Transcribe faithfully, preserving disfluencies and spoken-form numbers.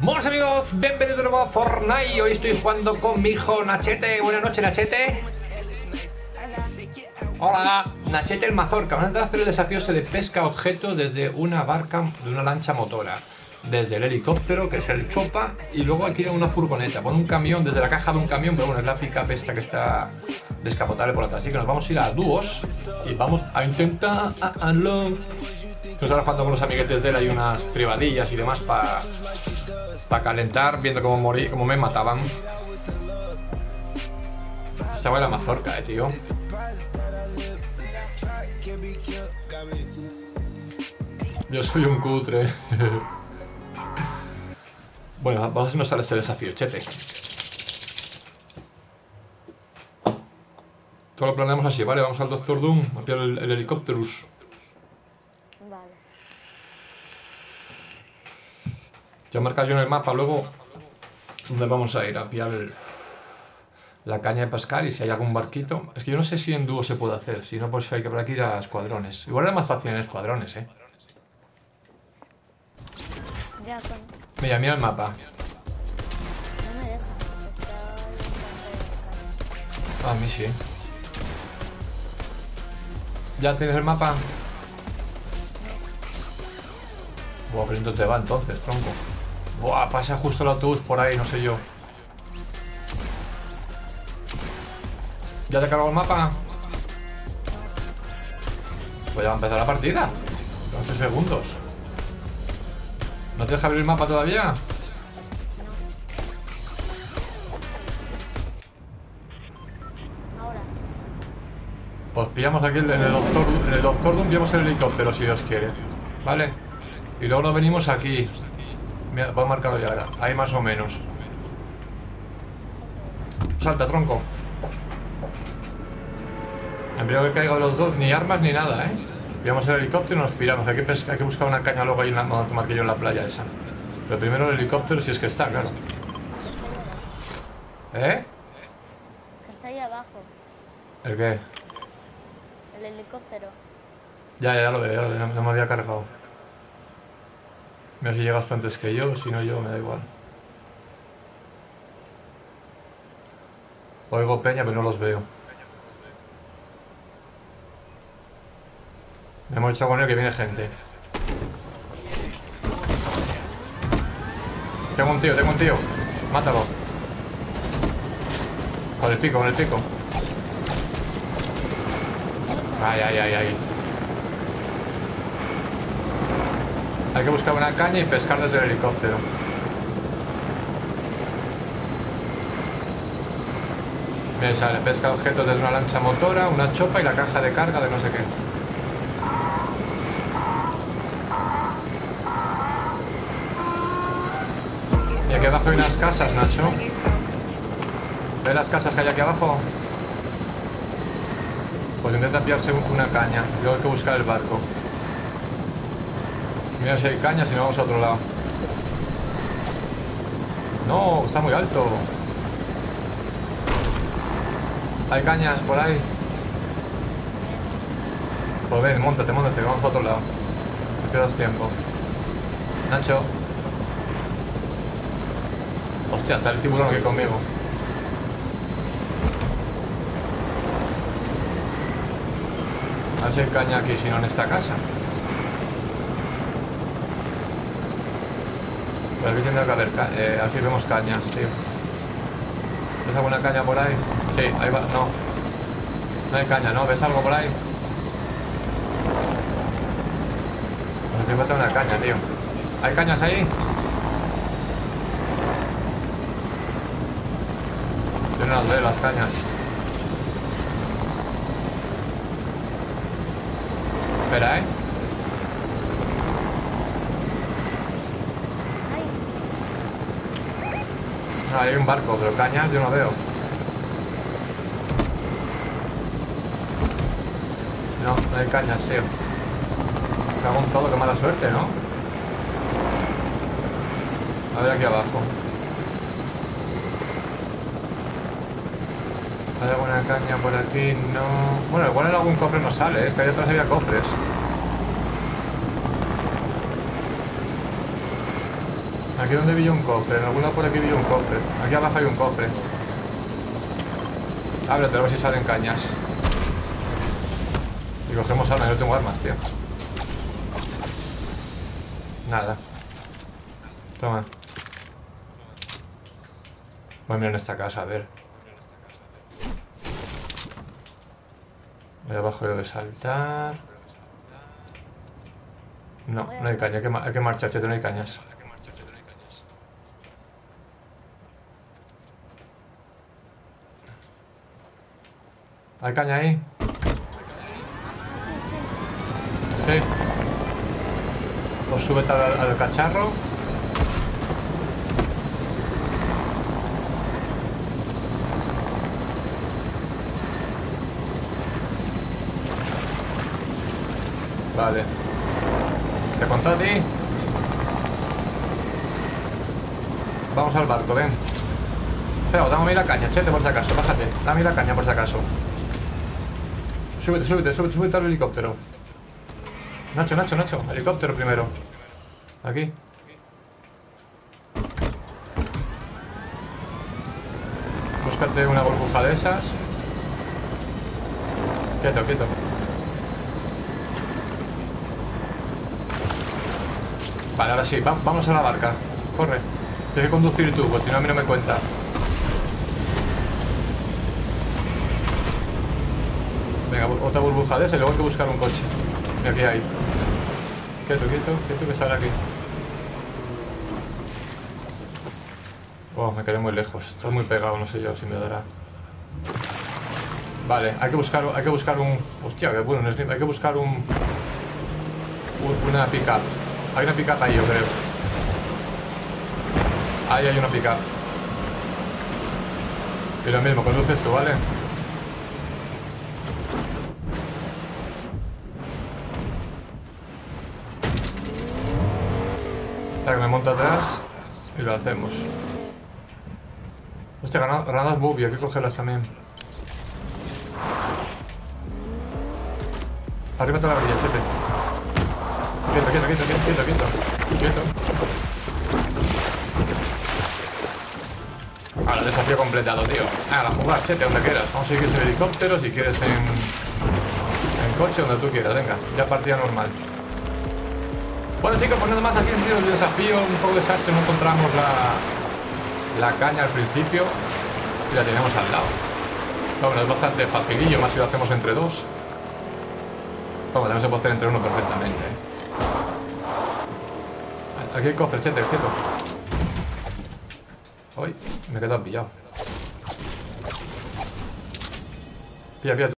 Buenos amigos, bienvenidos de nuevo a Fortnite. Hoy estoy jugando con mi hijo Nachete. Buenas noches, Nachete. Hola, Nachete el Mazorca. Vamos a hacer el desafío ese de pesca objetos desde una barca, de una lancha motora. Desde el helicóptero, que es el chopa, y luego aquí una furgoneta, con un camión, desde la caja de un camión, pero bueno, es la pick-up esta que está descapotable por atrás. Así que nos vamos a ir a dúos y vamos a intentar hacerlo. Estoy ahora jugando con los amiguetes de él, hay unas privadillas y demás para pa calentar, viendo cómo morí, cómo me mataban. Esta buena mazorca, eh, tío. Yo soy un cutre. Bueno, vamos a ver si nos sale este desafío, chete. Todo lo planeamos así, ¿vale? Vamos al Doctor Doom a pillar el, el helicóptero. Vale. Ya marca yo en el mapa luego dónde vamos a ir a pillar el, la caña de pescar y si hay algún barquito. Es que yo no sé si en dúo se puede hacer, si no pues hay que por aquí ir a escuadrones. Igual era más fácil en escuadrones, ¿eh? Ya con... Mira, mira el mapa. No me deja. Está Ah, a mí sí. ¿Ya tienes el mapa? Buah, qué lento te va entonces, tronco. Buah, pasa justo el autobús por ahí, no sé yo. ¿Ya te cargó el mapa? Pues ya va a empezar la partida. once segundos. ¿No te deja abrir el mapa todavía? Ahora. Pues pillamos aquí en el Doctor, en el Doctor Doom, pillamos el helicóptero si Dios quiere. ¿Vale? Y luego nos venimos aquí. Mira, va marcado ya ahora. Ahí más o menos. Salta, tronco. En primero que caiga de los dos, ni armas ni nada, ¿eh? Pillamos el helicóptero y nos piramos. Hay que, pescar, hay que buscar una caña luego ahí en la, donde marqué yo en la playa esa. Pero primero el helicóptero si es que está, claro. ¿Eh? Que está ahí abajo. ¿El qué? El helicóptero. Ya, ya, ya lo veo, ya lo veo, no, no me había cargado. Mira si llegas tú antes que yo, si no yo, me da igual. Oigo peña, pero no los veo. Me hemos echado con él que viene gente. Tengo un tío, tengo un tío. Mátalo. Con el pico, con el pico. Ay, ay, ay, ay. Hay que buscar una caña y pescar desde el helicóptero. Me sale pesca objetos desde una lancha motora, una chopa y la caja de carga de no sé qué. Y aquí abajo hay unas casas, Nacho. ¿Ves las casas que hay aquí abajo? Pues intenta pillarse una caña. Luego hay que buscar el barco. Mira si hay caña, si no vamos a otro lado. No, está muy alto. Hay cañas por ahí. Pues ven, móntate, móntate, vamos a otro lado. No pierdas tiempo. Nacho. Hostia, está el tiburón aquí conmigo. A ver si hay caña aquí, si no en esta casa. Por aquí tendrá que haber caña. Eh, aquí vemos cañas, tío. ¿Ves alguna caña por ahí? Sí, ahí va. No. No hay caña, ¿no? ¿Ves algo por ahí? Pues aquí falta una caña, tío. ¿Hay cañas ahí? Yo no las veo, las cañas. Espera, ¿eh? No, hay un barco, pero cañas yo no veo. No, no hay cañas, tío. Me hago un todo, qué mala suerte, ¿no? A ver aquí abajo. ¿Hay alguna caña por aquí? No. Bueno, igual en algún cofre no sale, es que ahí atrás había cofres. Aquí Aquí donde vi un cofre, en algún lado por aquí vi un cofre. Aquí abajo hay un cofre. Ábrete, a ver si salen cañas. Y cogemos armas, yo no tengo armas, tío. Nada. Toma. Voy a mirar en esta casa, a ver. Ahí abajo debe saltar. No, no hay caña, hay que, hay que marchar, chete, no hay cañas. ¿Hay caña ahí? Sí. Pues súbete al, al cacharro. Vale. ¿Te contó a ti? Vamos al barco, ven. Espera, dame la caña, chete, por si acaso, bájate. Dame la caña, por si acaso. Súbete, súbete, súbete, súbete al helicóptero. Nacho, Nacho, Nacho, helicóptero primero. Aquí. Búscate una burbuja de esas. Quieto, quieto. Vale, ahora sí, va, vamos a la barca. Corre. Tienes que conducir tú, pues si no a mí no me cuenta. Venga, otra burbuja de esa y luego hay que buscar un coche. Mira, aquí hay. Quieto, quieto, quieto que sale aquí. Oh, me quedé muy lejos. Estoy muy pegado, no sé yo si me dará. Vale, hay que buscar, hay que buscar un... Hostia, qué bueno, hay que buscar un... un una pick-up. Hay una pick-up ahí, yo creo. Ahí hay una pick-up. Y lo mismo, conduces tú, ¿vale? Espera que me monto atrás y lo hacemos. Hostia, granadas bubia, hay que cogerlas también. Arriba está la orilla, chete. Quieto, quieto, quieto, quieto, quieto, quieto. Quieto. Ahora, desafío completado, tío. Ah, a jugar, chete, donde quieras. Vamos a ir en helicóptero, si quieres en... en coche, donde tú quieras, venga. Ya partida normal. Bueno, chicos, pues nada más, así ha sido el desafío. Un poco desastre, no encontramos la... la caña al principio. Y la tenemos al lado. Bueno, es bastante facilillo, más si lo hacemos entre dos. Vamos, también se puede hacer entre uno perfectamente. Aquí hay cofre, chete, quieto. Uy, me he quedado pillado. Pilla, pilla.